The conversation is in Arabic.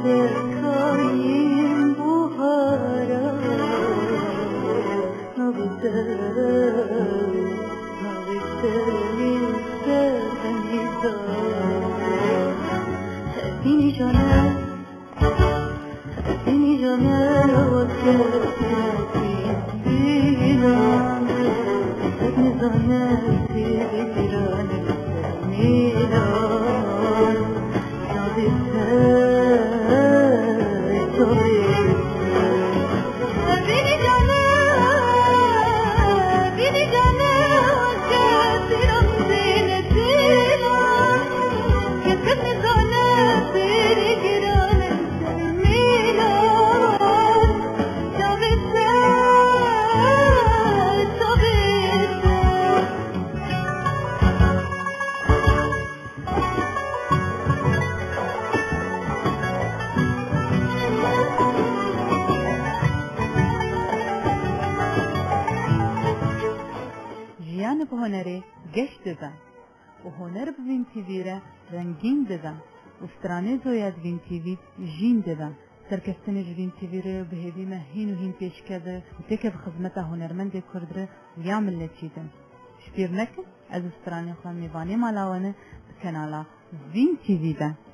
دکایم بوهارا نویسلی سرنیزا هدینی جانه وکرتی بیران نزانه بیران میران جیان به هنره گشت دزن و هنر به وین تیوی را رنگین دزن و سترانه زوی از وین تیوی جین دزن سرکستن جوین تیوی را به هیوی مهین و هین پیش کرده و تکه به خدمت هنرمند کرد را ویا ملت چیدن شپیر نکن از سترانه خواه میوانی مالاوانه به کنالا وین تیوی ده